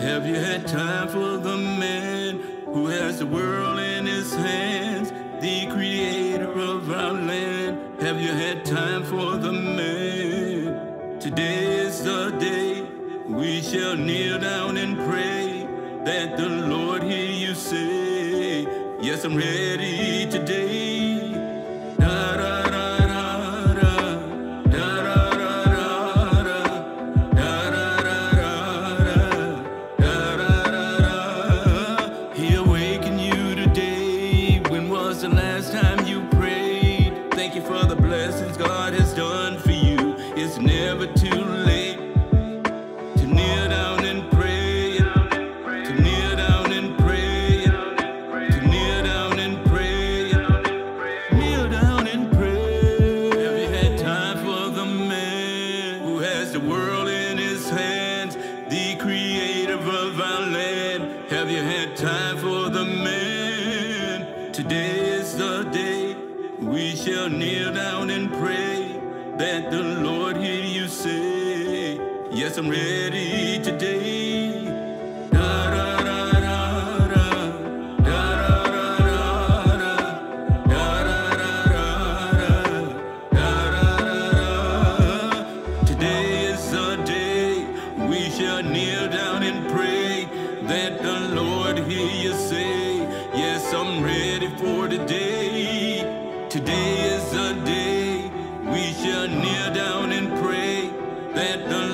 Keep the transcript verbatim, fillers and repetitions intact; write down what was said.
Have you had time for the man who has the world in his hands, the creator of our land? Have you had time for the man? Today is the day we shall kneel down and pray that the Lord hear you say, yes, I'm ready today. Da, da, da. The last time you prayed, thank you for the blessings God has done for you. It's never too late to kneel down and pray, to kneel down and pray, to kneel down and pray, kneel down and pray. Have you had time for the man who has the world in his hands, the creator of our land? Have you had time for the man? Today the day we shall kneel down and pray that the Lord hear you say, yes, I'm ready today. Da, da, da, da, da. Da, da, da, da, da. Da, da, da, da. Today is the day we shall kneel down and pray that the Lord hear you say, yes, I'm ready for today. Today is the day we shall kneel down and pray that the